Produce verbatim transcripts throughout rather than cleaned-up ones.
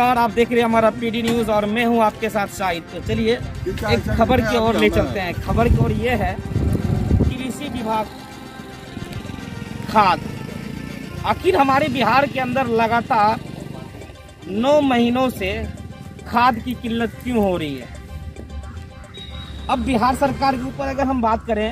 नमस्कार, आप देख रहे हैं हमारा पीडी न्यूज और मैं हूं आपके साथ शाहिद। तो चलिए एक खबर की ओर ले चलते हैं। खबर की ओर ये है कृषि विभाग खाद। आखिर हमारे बिहार के अंदर लगातार नौ महीनों से खाद की किल्लत क्यों हो रही है? अब बिहार सरकार के ऊपर अगर हम बात करें,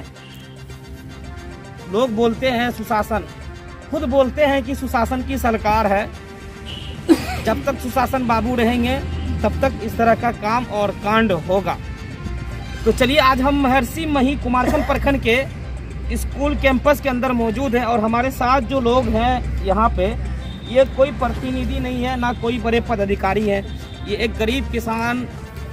लोग बोलते हैं सुशासन, खुद बोलते हैं कि सुशासन की सरकार है। जब तक सुशासन बाबू रहेंगे तब तक इस तरह का काम और कांड होगा। तो चलिए आज हम महर्षि मही कुमारखंड प्रखंड के स्कूल कैंपस के अंदर मौजूद हैं और हमारे साथ जो लोग हैं यहाँ पे, ये कोई प्रतिनिधि नहीं है, ना कोई बड़े पदाधिकारी है। ये एक गरीब किसान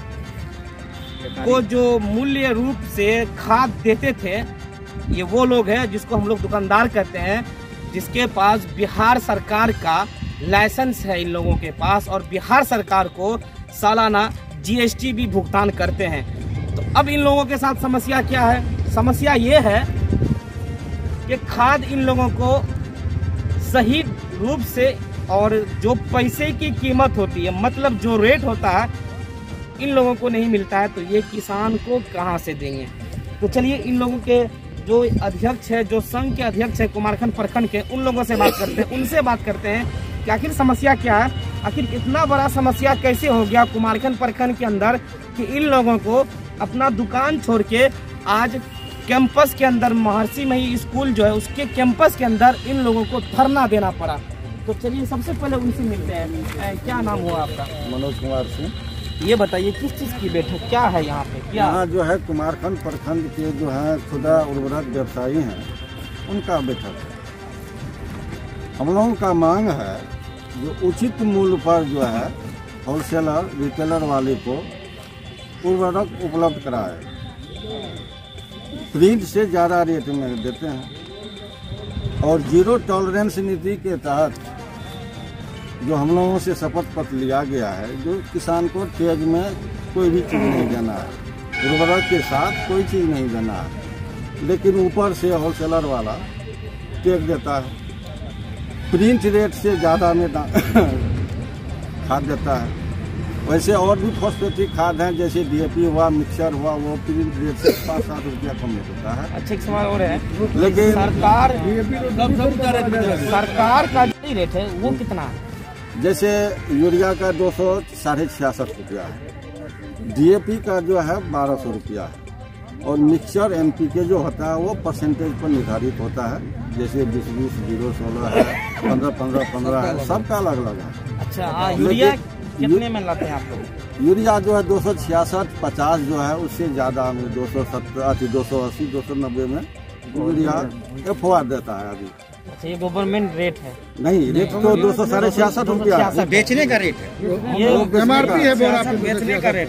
को जो मूल्य रूप से खाद देते थे, ये वो लोग हैं जिसको हम लोग दुकानदार कहते हैं, जिसके पास बिहार सरकार का लाइसेंस है इन लोगों के पास, और बिहार सरकार को सालाना जीएसटी भी भुगतान करते हैं। तो अब इन लोगों के साथ समस्या क्या है? समस्या ये है कि खाद इन लोगों को सही रूप से और जो पैसे की कीमत होती है, मतलब जो रेट होता है, इन लोगों को नहीं मिलता है। तो ये किसान को कहाँ से देंगे? तो चलिए इन लोगों के जो अध्यक्ष है, जो संघ के अध्यक्ष है कुमारखंड प्रखंड के, उन लोगों से बात करते हैं, उनसे बात करते हैं कि आखिर समस्या क्या है। आखिर इतना बड़ा समस्या कैसे हो गया कुमारखंड प्रखंड के अंदर कि इन लोगों को अपना दुकान छोड़ के आज कैंपस के अंदर, महर्षि मही स्कूल जो है उसके कैंपस के अंदर इन लोगों को धरना देना पड़ा। तो चलिए सबसे पहले उनसे मिलते हैं। क्या नाम हुआ आपका? मनोज कुमार सिंह। ये बताइए किस चीज़ की बैठक क्या है यहाँ पे? क्या यहाँ जो है कुमारखंड प्रखंड के जो है खुदा उर्वरक व्यवसायी हैं, उनका बैठक है। हम लोगों का मांग है जो उचित मूल्य पर जो है होलसेलर रिटेलर वाले को उर्वरक उपलब्ध कराए। प्रिंट से ज़्यादा रेट में देते हैं और जीरो टॉलरेंस नीति के तहत जो हम लोगों से शपथ पत्र लिया गया है, जो किसान को तेज में कोई भी चीज़ नहीं देना है, उर्वरक के साथ कोई चीज़ नहीं देना है, लेकिन ऊपर से होलसेलर वाला टेक देता है, प्रिंट रेट से ज़्यादा में खाद देता है। वैसे और भी फॉस्फेटिक खाद हैं, जैसे डीएपी हुआ, मिक्सर हुआ, वो प्रिंट रेट से पाँच सात रुपया कम में देता है। अच्छा एक सवाल और है, लेकिन सरकार सरकार का जो रेट है वो कितना है? जैसे यूरिया का दो सौ साढ़े छियासठ रुपया है, डीएपी का जो है बारह सौ रुपया है, और मिक्सर एनपीके जो होता है वो परसेंटेज पर निर्धारित होता है। जैसे बीस बीस जीरो सोलह है, पंद्रह पंद्रह पंद्रह है, सबका अलग अलग है। अच्छा हाँ, यूरिया कितने में लाते हैं आप लोग? यूरिया जो है दो सौ छियासठ पचास जो है उससे ज़्यादा में दो सौ सत्तर दो सौ अस्सी दो सौ नब्बे में यूरिया एफओआर देता है अभी। अच्छा ये गवर्नमेंट रेट है? नहीं, रेट तो दो सौ साढ़े छियासठ रुपया बेचने का रेट है, ये एमआरपी है, बेचने का रेट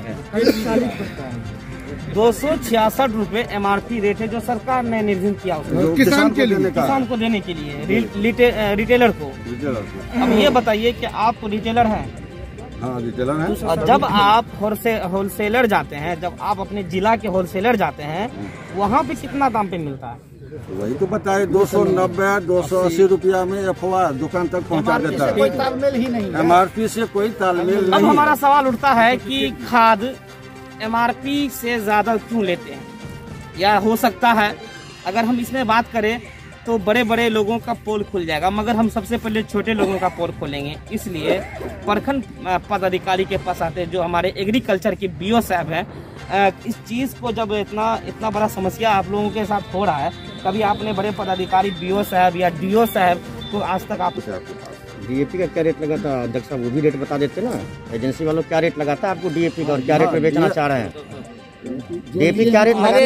है। दो सौ छियासठ रूपए एम आर पी रेट है जो सरकार ने निर्धारित किया उसको किसान के लिए, किसान को देने के लिए, रिटेलर को। अब ये बताइए कि आप रिटेलर हैं? हाँ रिटेलर हैं। और जब आप होलसेलर जाते हैं, जब आप अपने जिला के होलसेलर जाते हैं, वहाँ पे कितना दाम पे मिलता है? वही तो बताए, दो सौ नब्बे दो सौ अस्सी रुपया में एफओआर दुकान तक पहुंचा देता है। कोई तालमेल ही नहीं, एमआरपी से कोई तालमेल नहीं। अब हमारा सवाल उठता है कि खाद एमआरपी से ज्यादा क्यों लेते हैं? या हो सकता है अगर हम इसमें बात करें तो बड़े बड़े लोगों का पोल खुल जाएगा, मगर हम सबसे पहले छोटे लोगों का पोल खोलेंगे। इसलिए प्रखंड पदाधिकारी के पास आते हैं, जो हमारे एग्रीकल्चर के बीओ साहब हैं। इस चीज़ को जब इतना इतना बड़ा समस्या आप लोगों के साथ हो रहा है, कभी आपने बड़े पदाधिकारी बीओ साहब या डीओ साहब को आज तक आप डीएपी का क्या रेट लगाता है? अध्यक्ष साहब वो भी रेट बता देते ना, एजेंसी वालों क्या रेट लगाता है आपको डीएपी का, और क्या रेट में बेचना चाह रहे हैं? डीएपी क्या रेट लगाता है?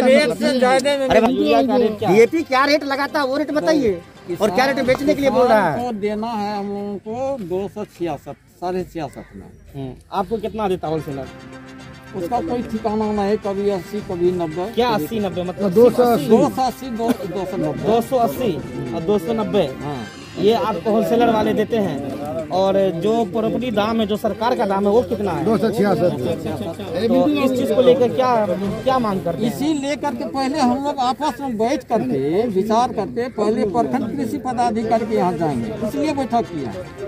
अरे डीएपी क्या रेट लगाता है वो रेट बताइए, और क्या रेट बेचने के लिए बोल रहा है? देना है हम लोगों को दो सौ छियासठ साढ़े छियासठ में। आपको कितना देता होलसेलर? उसका कोई ठिकाना नहीं, कभी अस्सी कभी नब्बे। क्या अस्सी नब्बे मतलब? दो सौ अस्सी दो सौ अस्सी दो सौ नब्बे दो सौ अस्सी और दो सौ नब्बे ये आपको होलसेलर वाले देते हैं। और जो प्रॉपर्टी दाम है, जो सरकार का दाम है, वो कितना है? दो सौ छियासठ। तो इस चीज को लेकर क्या क्या मांग करते हैं? इसी लेकर के पहले हम लोग आपस में बैठ करके विचार करके पहले प्रखंड कृषि पदाधिकारी के यहाँ जाएंगे, इसलिए बैठक किया।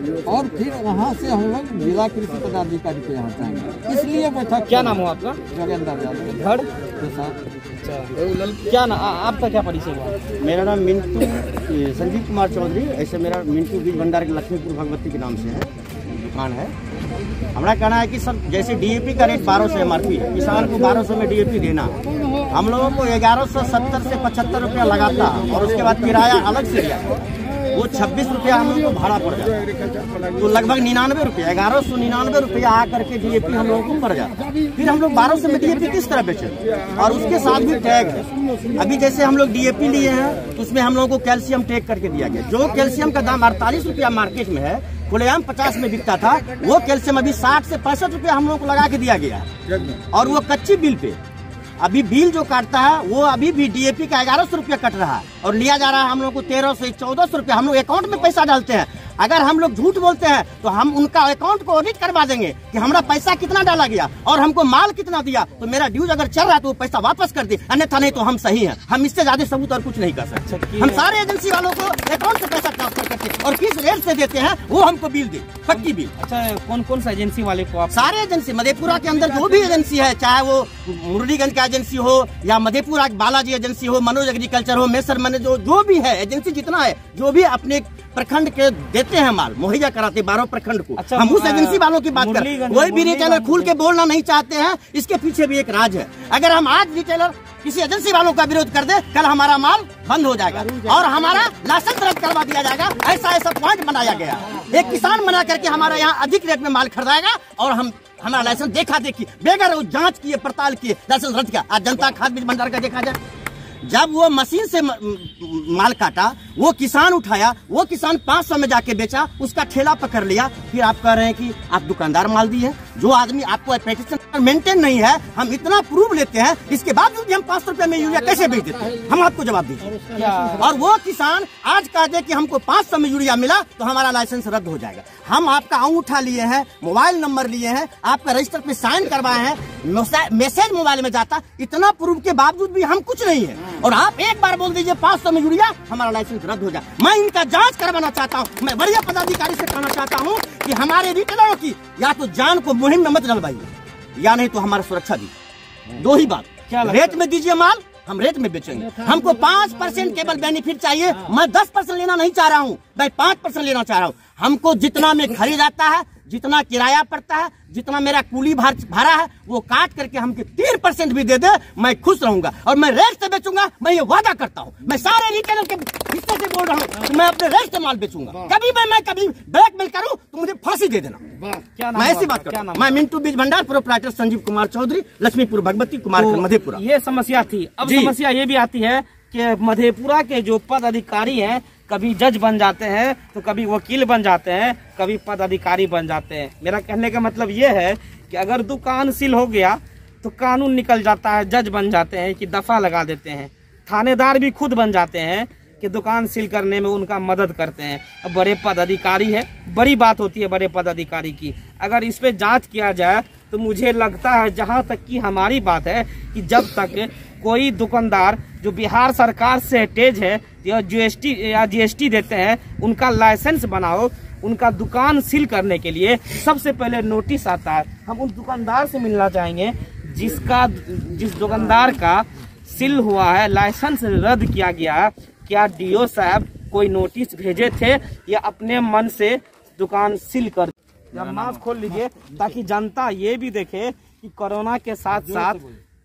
और फिर वहाँ से हम लोग जिला कृषि पदाधिकारी के यहाँ जाएंगे, इसलिए बैठक। क्या नाम हो आपका? जोगेंद्र यादव। घर के साथ। अच्छा, क्या ना आपका क्या परिचय हुआ? मेरा नाम मिंटू संजीव कुमार चौधरी, ऐसे मेरा मिंटू बीज भंडार के लक्ष्मीपुर भगवती के नाम से है, दुकान है। हमारा कहना है कि सब जैसे डीएपी का रेट बारह सौ एम आर पी है, किसान को बारह सौ में डीएपी देना, हम लोगों को ग्यारह सौ सत्तर से पचहत्तर रुपया लगाता और उसके बाद किराया अलग से दिया, वो छब्बीस रुपया हम लोग को भाड़ा पड़ जाता, तो लगभग निन्यानवे रुपया ग्यारह सौ निन्यानवे रुपया आकर के डीएपी हम लोगों को पड़ जाता। फिर हम लोग बारह सौ में डीएपी किस तरह बेचें? और उसके साथ भी टैग है। अभी जैसे हम लोग डीएपी लिए हैं, उसमें हम लोगों को कैल्शियम टैग करके दिया गया। जो कैल्शियम का दाम अड़तालीस रुपया मार्केट में है, खुलेआम पचास में बिकता था, वो कैल्शियम अभी साठ से पैंसठ रुपया हम लोग को लगा के दिया गया, और वो कच्ची बिल पे। अभी बिल जो काटता है वो अभी भी डीएपी का ग्यारह सौ रुपया कट रहा है और लिया जा रहा है हम लोग को तेरह सौ चौदह सौ रुपया। हम लोग अकाउंट में पैसा डालते हैं, अगर हम लोग झूठ बोलते हैं तो हम उनका अकाउंट को ऑडिट करवा देंगे कि हमारा पैसा कितना डाला गया और हमको माल कितना दिया, तो मेरा ड्यूज अगर चल रहा है तो वो पैसा वापस कर दे, अन्यथा नहीं तो हम सही हैं। हम इससे ज्यादा सबूत और कुछ नहीं कर सकते। हम सारे एजेंसी वालों को अकाउंट से पैसा ट्रांसफर करते हैं और किस रेट से देते हैं वो हमको बिल दे, पक्की बिल। अच्छा, कौन कौन सा एजेंसी वाले को आप? सारे एजेंसी मधेपुरा के अंदर जो भी एजेंसी है, चाहे वो मुरलीगंज का एजेंसी हो या मधेपुरा बालाजी एजेंसी हो, मनोज एग्रीकल्चर हो, मेसर मैंने जो जो भी है एजेंसी जितना है, जो भी अपने प्रखंड के देते हैं माल मुहैया कराते बारह प्रखंड को। अच्छा, हम उस एजेंसी वालों की बात करें। कोई भी रिटेलर खुल के बोलना नहीं चाहते हैं, इसके पीछे भी एक राज है। अगर हम आज रिटेलर किसी एजेंसी वालों का विरोध कर दे, कल हमारा माल बंद हो जाएगा और हमारा लाइसेंस रद्द करवा दिया जाएगा। ऐसा ऐसा पॉइंट बनाया गया। एक किसान मना करके हमारा यहाँ अधिक रेट में माल खरीदाएगा और हम हमारा लाइसेंस देखा देखी बेगर जांच किए पड़ताल किए लाइसेंस रद्द किया। आज जनता खाद बीज भंडार का देखा जाए, जब वो मशीन से माल काटा, वो किसान उठाया, वो किसान पाँच सौ में जाके बेचा, उसका ठेला पकड़ लिया। फिर आप कह रहे हैं कि आप दुकानदार माल दिए। जो आदमी आपको पेटिशन मेंटेन नहीं है, हम इतना प्रूफ लेते हैं, इसके बावजूद भी हम पाँच सौ रुपए में यूरिया कैसे बेच देते हैं? हम आपको जवाब दीजिए। और वो किसान आज कह दे कि हमको पाँच सौ में यूरिया मिला तो हमारा लाइसेंस रद्द हो जाएगा। हम आपका अंगूठा लिए हैं, मोबाइल नंबर लिए हैं, आपका रजिस्टर पे साइन करवाए हैं, मैसेज मोबाइल में जाता, इतना प्रूफ के बावजूद भी हम कुछ नहीं है। और आप एक बार बोल दीजिए पाँच सौ में यूरिया, हमारा लाइसेंस रद्द हो जाए। मैं इनका जांच करवाना चाहता हूं। मैं वरीय पदाधिकारी से कहना चाहता हूं कि हमारे रिटेलरों की या तो जान को मुहिम में मत डलवाइए या नहीं तो हमारा सुरक्षा दीजिए। दो ही बात। क्या रेट में दीजिए माल, हम रेट में बेचेंगे। हमको पाँच परसेंट केवल बेनिफिट चाहिए। मैं दस परसेंट लेना नहीं चाह रहा हूँ, मैं पाँच परसेंट लेना चाह रहा हूँ। हमको जितना में खरीद आता है, जितना किराया पड़ता है, जितना मेरा कूली भाड़ा है, वो काट करके हमको तीन परसेंट भी दे दे, मैं खुश रहूंगा और मैं रेट से बेचूंगा। मैं ये वादा करता हूँ, मैं सारे रिटेलर के हिस्से से बोल रहा हूँ, मैं अपने रेट से माल बेचूंगा। कभी मैं मैं कभी ब्लैकमेल करूँ तो मुझे फांसी दे देना। क्या मैं ऐसी बात करता हूँ। मैं मिंटू बीज भंडार प्रोप्राइटर संजीव कुमार चौधरी, लक्ष्मीपुर भगवती कुमार तो मधेपुरा। ये समस्या थी। अब समस्या ये भी आती है कि मधेपुरा के जो पद अधिकारी हैं, कभी जज बन जाते हैं तो कभी वकील बन जाते हैं, कभी पद अधिकारी बन जाते हैं। मेरा कहने का मतलब ये है कि अगर दुकान सील हो गया तो कानून निकल जाता है, जज बन जाते हैं कि दफा लगा देते हैं, थानेदार भी खुद बन जाते हैं कि दुकान सील करने में उनका मदद करते हैं। अब बड़े पद अधिकारी है, बड़ी बात होती है बड़े पद अधिकारी की। अगर इस पे जांच किया जाए तो मुझे लगता है, जहां तक कि हमारी बात है, कि जब तक कोई दुकानदार जो बिहार सरकार से अटैच है या जीएसटी या जीएसटी देते हैं, उनका लाइसेंस बनाओ, उनका दुकान सील करने के लिए सबसे पहले नोटिस आता है। हम उस दुकानदार से मिलना चाहेंगे जिसका जिस दुकानदार का सील हुआ है, लाइसेंस रद्द किया गया। क्या डीओ साहब कोई नोटिस भेजे थे या अपने मन से दुकान सील कर? जब मास्क खोल लीजिए ताकि जनता ये भी देखे कि कोरोना के साथ साथ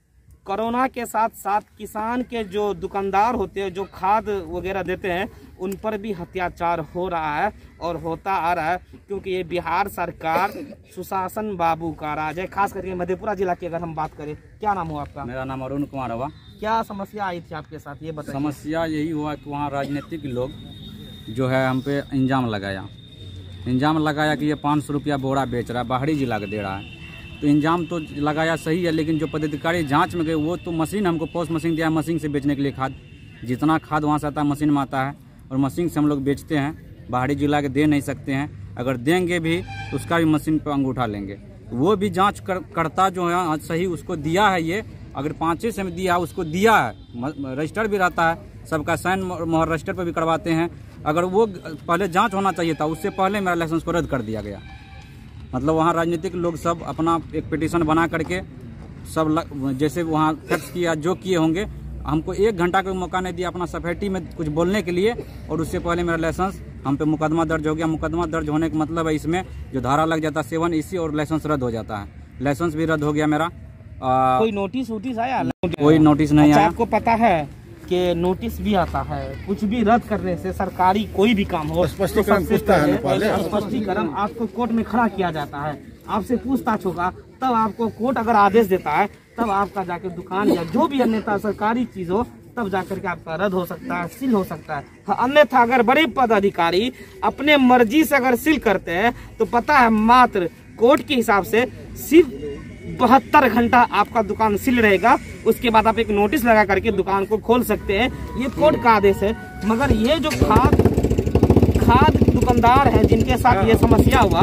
कोरोना के साथ साथ किसान के जो दुकानदार होते हैं, जो खाद वगैरह देते हैं, उन पर भी अत्याचार हो रहा है और होता आ रहा है, क्योंकि ये बिहार सरकार सुशासन बाबू का राज है। खास करके मधेपुरा जिला की अगर हम बात करें, क्या नाम हुआ आपका? मेरा नाम अरुण कुमार हुआ। क्या समस्या आई थी आपके साथ, ये बताइए। समस्या यही हुआ कि वहाँ राजनीतिक लोग जो है हम पे इंजाम लगाया इंजाम लगाया कि ये पाँच सौ रुपया बोरा बेच रहा है, बाहरी जिला का दे रहा है। तो इंजाम तो लगाया सही है, लेकिन जो पदाधिकारी जांच में गए वो तो मशीन हमको पोस्ट मशीन दिया, मशीन से बेचने के लिए खाद, जितना खाद वहाँ से आता है मशीन में आता है और मशीन से हम लोग बेचते हैं। बाहरी जिला के दे नहीं सकते हैं, अगर देंगे भी तो उसका भी मशीन पर अंगूठा लेंगे। वो भी जांच कर, करता जो है सही उसको दिया है, ये अगर पाँचे से में दिया उसको दिया है, रजिस्टर भी रहता है, सबका साइन मोहर रजिस्टर पर भी करवाते हैं। अगर वो पहले जांच होना चाहिए था, उससे पहले मेरा लाइसेंस को रद्द कर दिया गया। मतलब वहाँ राजनीतिक लोग सब अपना एक पिटीशन बना करके सब लग, जैसे वहाँ फैक्स किया जो किए होंगे, हमको एक घंटा का मौका नहीं दिया अपना सफेटी में कुछ बोलने के लिए, और उससे पहले मेरा लाइसेंस हम पे मुकदमा दर्ज हो गया। मुकदमा दर्ज होने का मतलब है इसमें जो धारा लग जाता है सेवन इसी और लाइसेंस रद्द हो जाता है। लाइसेंस भी रद्द हो गया मेरा। आ, कोई नोटिस वोटिस आया? कोई नोटिस नहीं अच्छा, आया। आपको पता है कि नोटिस भी आता है कुछ भी रद्द करने से, सरकारी कोई भी काम हो, स्पष्टीकरण पूछता है ना पहले। स्पष्टीकरण आपको कोर्ट में खड़ा किया जाता है, आपसे पूछताछ होगा, तब आपको कोर्ट अगर आदेश देता है तब आपका जाके दुकान या जो भी अन्यथा सरकारी चीज हो तब जाकर के आपका रद्द हो सकता है, सील हो सकता है। हाँ, अन्यथा अगर बड़े पदाधिकारी अपने मर्जी से अगर सील करते हैं तो पता है मात्र कोर्ट के हिसाब से सिर्फ बहत्तर घंटा आपका दुकान सील रहेगा। उसके बाद आप एक नोटिस लगा करके दुकान को खोल सकते हैं, ये कोर्ट का आदेश है। मगर ये जो खाद खाद दुकानदार हैं जिनके साथ ये समस्या हुआ,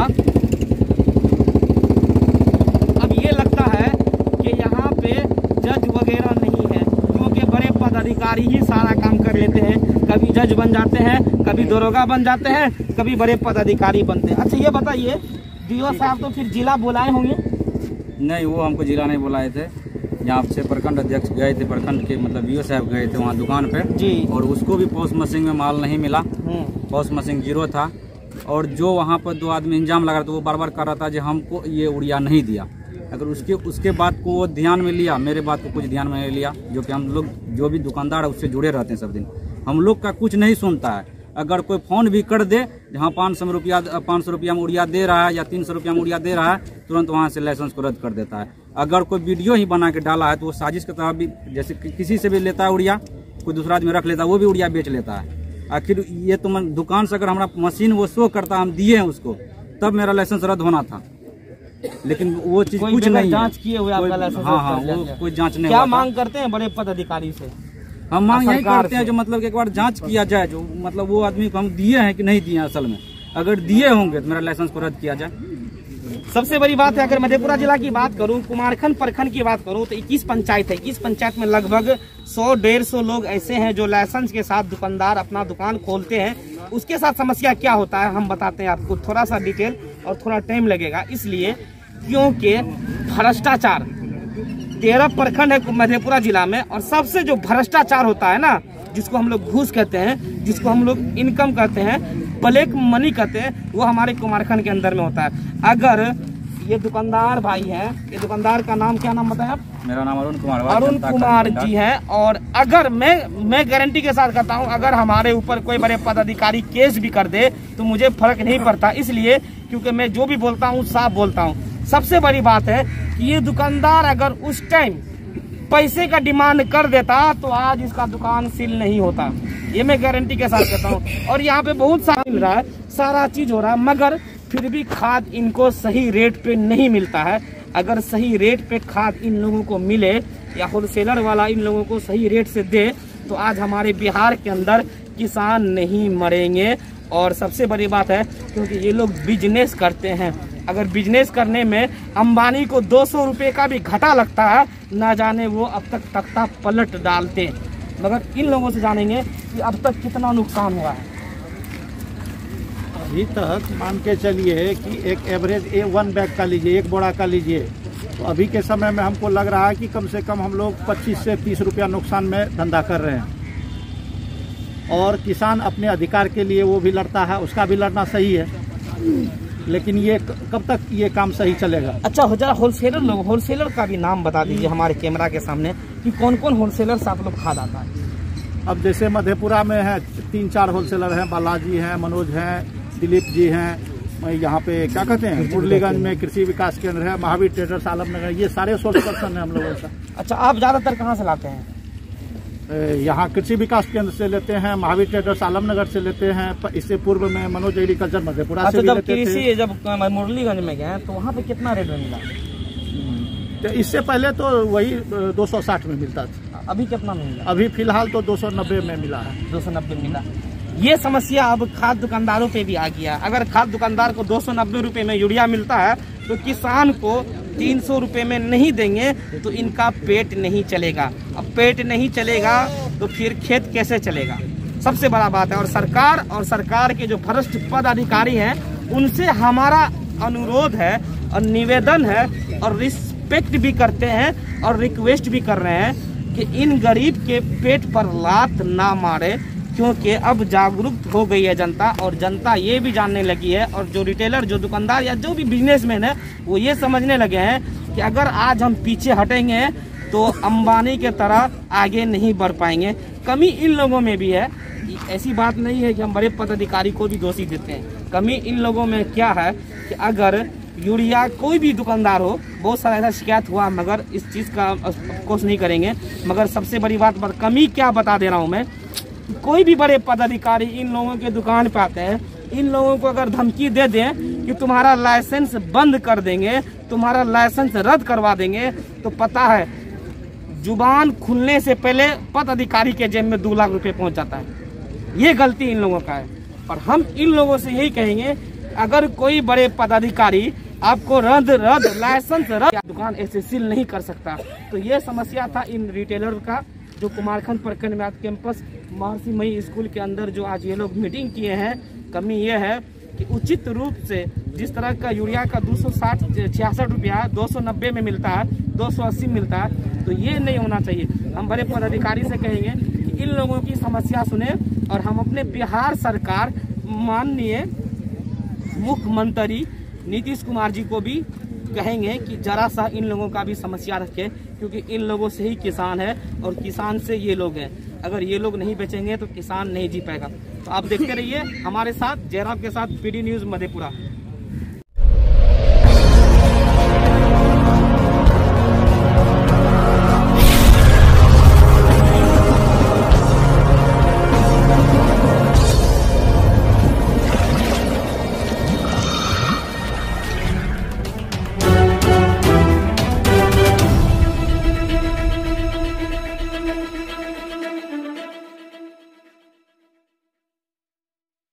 अब ये लगता है कि यहाँ पे जज वगैरह नहीं है, क्योंकि बड़े पदाधिकारी ही सारा काम कर लेते हैं। कभी जज बन जाते हैं, कभी दरोगा बन जाते हैं, कभी बड़े पदाधिकारी बनते हैं। अच्छा ये बताइए, डीओ साहब तो फिर जिला बुलाए होंगे? नहीं, वो हमको जिला नहीं बुलाए थे। यहाँ से प्रखंड अध्यक्ष गए थे, प्रखंड के मतलब बीओ साहब गए थे वहाँ दुकान पे जी, और उसको भी पॉस मशीन में माल नहीं मिला, पॉस मशीन जीरो था। और जो वहाँ पर दो आदमी इंजाम लगा रहा था वो बार बार कर रहा था कि हमको ये उड़िया नहीं दिया। अगर उसके उसके बात को वो ध्यान में लिया, मेरे बात को कुछ ध्यान में नहीं लिया, जो कि हम लोग जो भी दुकानदार है उससे जुड़े रहते हैं सब दिन, हम लोग का कुछ नहीं सुनता है। अगर कोई फोन भी कर दे जहाँ पाँच सौ रुपया पाँच सौ रुपया में उड़िया दे रहा है या तीन सौ रुपया में उड़िया दे रहा है, तुरंत वहाँ से लाइसेंस को रद्द कर देता है। अगर कोई वीडियो ही बना के डाला है तो वो साजिश के तहत भी, जैसे कि, किसी से भी लेता है उड़िया, कोई दूसरा आदमी रख लेता है, वो भी उड़िया बेच लेता है। आखिर ये तो मैं दुकान से अगर हमारा मशीन वो शो करता, हम दिए हैं उसको, तब मेरा लाइसेंस रद्द होना था, लेकिन वो चीज कुछ नहीं, जांच किए हुए आपका लाइसेंस? हाँ हाँ, वो कोई जांच नहीं। क्या मांग करते हैं बड़े पदाधिकारी से? हम मांग यही करते हैं जो मतलब एक बार जांच किया जाए, जो मतलब वो आदमी को हम दिए हैं कि नहीं दिए हैं। असल में अगर दिए होंगे तो मेरा लाइसेंस को रद्द किया जाए। सबसे बड़ी बात है, अगर मधेपुरा जिला की बात करूं, कुमारखंड प्रखंड की बात करूं, तो इक्कीस पंचायत है। इक्कीस पंचायत में लगभग सौ डेढ़ सौ लोग ऐसे हैं जो लाइसेंस के साथ दुकानदार अपना दुकान खोलते हैं। उसके साथ समस्या क्या होता है हम बताते हैं आपको, थोड़ा सा डिटेल और थोड़ा टाइम लगेगा, इसलिए क्योंकि भ्रष्टाचार तेरह प्रखंड है मधेपुरा जिला में, और सबसे जो भ्रष्टाचार होता है ना, जिसको हम लोग घूस कहते हैं, जिसको हम लोग इनकम कहते हैं, ब्लैक मनी कहते हैं, वो हमारे कुमारखंड के अंदर में होता है। अगर ये दुकानदार भाई हैं, ये दुकानदार का नाम क्या नाम बताया आप? मेरा नाम अरुण कुमार अरुण कुमार जी है। और अगर मैं मैं गारंटी के साथ कहता हूं, अगर हमारे ऊपर कोई बड़े पदाधिकारी केस भी कर दे तो मुझे फर्क नहीं पड़ता, इसलिए क्योंकि मैं जो भी बोलता हूं साफ बोलता हूं। सबसे बड़ी बात है कि ये दुकानदार अगर उस टाइम पैसे का डिमांड कर देता तो आज इसका दुकान सील नहीं होता, ये मैं गारंटी के साथ कहता हूँ। और यहाँ पे बहुत सारा मिल रहा है, सारा चीज हो रहा है, मगर फिर भी खाद इनको सही रेट पे नहीं मिलता है। अगर सही रेट पे खाद इन लोगों को मिले या होलसेलर वाला इन लोगों को सही रेट से दे तो आज हमारे बिहार के अंदर किसान नहीं मरेंगे। और सबसे बड़ी बात है, क्योंकि ये लोग बिजनेस करते हैं, अगर बिजनेस करने में अंबानी को दो सौ रुपये का भी घाटा लगता है, ना जाने वो अब तक तख्ता पलट डालते। मगर इन लोगों से जानेंगे कि अब तक कितना नुकसान हुआ है। अभी तक मान के चलिए कि एक एवरेज ए वन बैग का लीजिए, एक बोरा का लीजिए, तो अभी के समय में हमको लग रहा है कि कम से कम हम लोग पच्चीस से तीस रुपया नुकसान में धंधा कर रहे हैं। और किसान अपने अधिकार के लिए वो भी लड़ता है, उसका भी लड़ना सही है, लेकिन ये कब तक ये काम सही चलेगा? अच्छा, हो जरा होलसेलर लोग, होलसेलर का भी नाम बता दीजिए हमारे कैमरा के सामने कि कौन कौन होलसेलर से आप लोग खाद आता है। अब जैसे मधेपुरा में है तीन चार होलसेलर हैं, बालाजी हैं, मनोज हैं, दिलीप जी हैं, यहाँ पे क्या कहते हैं मुरलीगंज में कृषि विकास केंद्र है, महावीर ट्रेडर्स आलमनगर, ये सारे सोर्स पर्सन है हम लोगों का। अच्छा, आप ज्यादातर कहाँ से लाते हैं? यहाँ कृषि विकास केंद्र से लेते हैं, महावीर ट्रेडर्स आलमनगर से लेते हैं, इससे पूर्व में मनोज एग्रीकल्चर मधेपुरा अच्छा, से भी जब लेते कृषि थे। जब मुरलीगंज में गए तो वहाँ पे कितना रेट में मिला? तो इससे पहले तो वही दो सौ साठ में मिलता था, अभी कितना मिला? अभी फिलहाल तो दो सौ नब्बे में मिला है। दो सौ नब्बे मिला। ये समस्या अब खाद दुकानदारों पे भी आ गया। अगर खाद दुकानदार को दो सौ नब्बे रुपये में यूरिया मिलता है तो किसान को तीन सौ रुपये में नहीं देंगे तो इनका पेट नहीं चलेगा। अब पेट नहीं चलेगा तो फिर खेत कैसे चलेगा? सबसे बड़ा बात है। और सरकार और सरकार के जो भ्रष्ट पदाधिकारी हैं उनसे हमारा अनुरोध है और निवेदन है और रिस्पेक्ट भी करते हैं और रिक्वेस्ट भी कर रहे हैं कि इन गरीब के पेट पर लात ना मारे, क्योंकि अब जागरूक हो गई है जनता और जनता ये भी जानने लगी है और जो रिटेलर, जो दुकानदार या जो भी बिजनेसमैन है वो ये समझने लगे हैं कि अगर आज हम पीछे हटेंगे तो अंबानी के तरह आगे नहीं बढ़ पाएंगे। कमी इन लोगों में भी है, ऐसी बात नहीं है कि हम बड़े पदाधिकारी को भी दोषी देते हैं। कमी इन लोगों में क्या है कि अगर यूरिया कोई भी दुकानदार हो, बहुत सारा ऐसा शिकायत हुआ मगर इस चीज़ का अफकोर्स नहीं करेंगे, मगर सबसे बड़ी बात पर कमी क्या बता दे रहा हूँ मैं, कोई भी बड़े पदाधिकारी इन लोगों के दुकान पे आते हैं, इन लोगों को अगर धमकी दे दें कि तुम्हारा लाइसेंस बंद कर देंगे, तुम्हारा लाइसेंस रद्द करवा देंगे, तो पता है जुबान खुलने से पहले पदाधिकारी के जेब में दो लाख रुपए पहुंच जाता है। ये गलती इन लोगों का है और हम इन लोगों से यही कहेंगे, अगर कोई बड़े पदाधिकारी आपको रद्द रद्द लाइसेंस रद्द दुकान ऐसे सील नहीं कर सकता। तो ये समस्या था इन रिटेलर का, जो कुमारखंड प्रखंड में कैंपस महर्षि मई स्कूल के अंदर जो आज ये लोग मीटिंग किए हैं। कमी ये है कि उचित रूप से जिस तरह का यूरिया का दो सौ साठ छियासठ रुपया दो सौ नब्बे में मिलता है, दो सौ अस्सी मिलता है, तो ये नहीं होना चाहिए। हम बड़े पदाधिकारी से कहेंगे कि इन लोगों की समस्या सुने और हम अपने बिहार सरकार माननीय मुख्यमंत्री नीतीश कुमार जी को भी कहेंगे कि जरा सा इन लोगों का भी समस्या रखें, क्योंकि इन लोगों से ही किसान है और किसान से ये लोग हैं। अगर ये लोग नहीं बेचेंगे तो किसान नहीं जी पाएगा। तो आप देखते रहिए हमारे साथ, जयराम के साथ, पीडी न्यूज़ मधेपुरा।